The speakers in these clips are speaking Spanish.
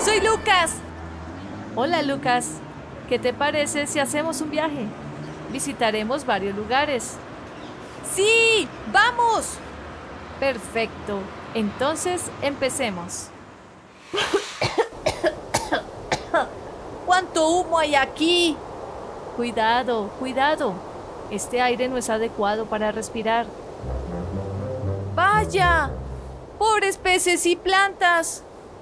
¡Soy Lucas! Hola, Lucas. ¿Qué te parece si hacemos un viaje? Visitaremos varios lugares. ¡Sí! ¡Vamos! Perfecto. Entonces, empecemos. ¿Cuánto humo hay aquí? Cuidado, cuidado. Este aire no es adecuado para respirar. ¡Vaya! ¡Pobres peces y plantas!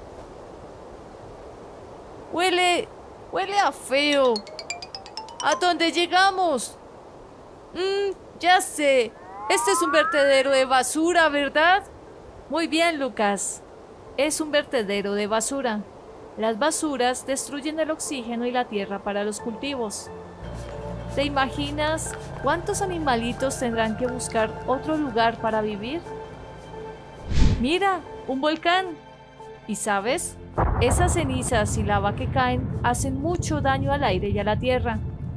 Huele a feo. ¿A dónde llegamos? Ya sé. Este es un vertedero de basura, ¿verdad? Muy bien, Lucas. Es un vertedero de basura. Las basuras destruyen el oxígeno y la tierra para los cultivos. ¿Te imaginas cuántos animalitos tendrán que buscar otro lugar para vivir? Mira, un volcán. ¿Y sabes? Esas cenizas y lava que caen hacen mucho daño al aire y a la tierra.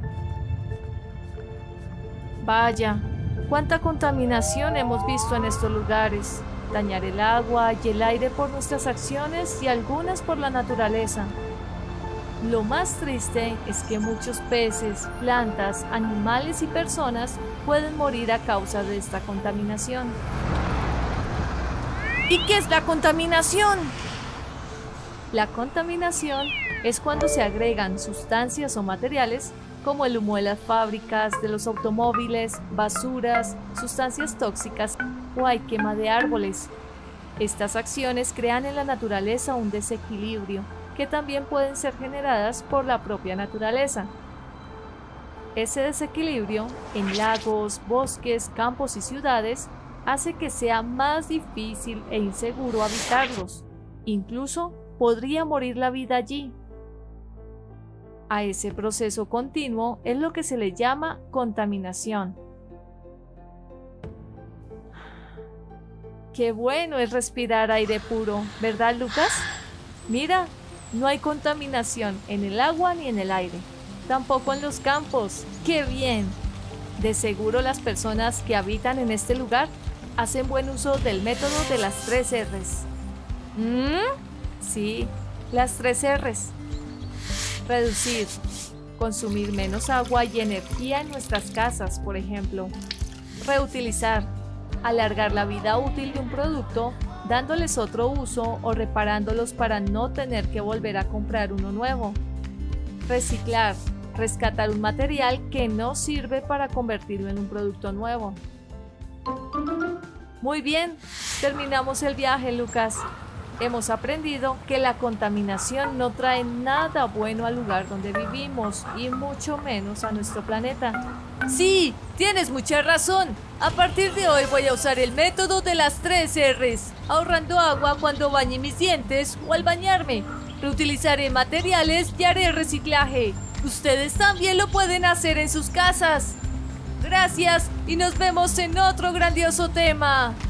Vaya, cuánta contaminación hemos visto en estos lugares. Dañar el agua y el aire por nuestras acciones y algunas por la naturaleza. Lo más triste es que muchos peces, plantas, animales y personas pueden morir a causa de esta contaminación. ¿Y qué es la contaminación? La contaminación es cuando se agregan sustancias o materiales como el humo de las fábricas, de los automóviles, basuras, sustancias tóxicas o hay quema de árboles. Estas acciones crean en la naturaleza un desequilibrio que también pueden ser generadas por la propia naturaleza. Ese desequilibrio en lagos, bosques, campos y ciudades hace que sea más difícil e inseguro habitarlos. Incluso podría morir la vida allí. A ese proceso continuo es lo que se le llama contaminación. Qué bueno es respirar aire puro, ¿verdad, Lucas? Mira, no hay contaminación en el agua ni en el aire, tampoco en los campos. ¡Qué bien! De seguro las personas que habitan en este lugar hacen buen uso del método de las 3 R's. Sí, las 3 R's. Reducir, consumir menos agua y energía en nuestras casas, por ejemplo. Reutilizar, alargar la vida útil de un producto dándoles otro uso o reparándolos para no tener que volver a comprar uno nuevo. Reciclar, rescatar un material que no sirve para convertirlo en un producto nuevo. Muy bien, terminamos el viaje, Lucas. Hemos aprendido que la contaminación no trae nada bueno al lugar donde vivimos y mucho menos a nuestro planeta. Sí, tienes mucha razón. A partir de hoy voy a usar el método de las 3 R's, ahorrando agua cuando bañe mis dientes o al bañarme. Reutilizaré materiales y haré reciclaje. Ustedes también lo pueden hacer en sus casas. Gracias y nos vemos en otro grandioso tema.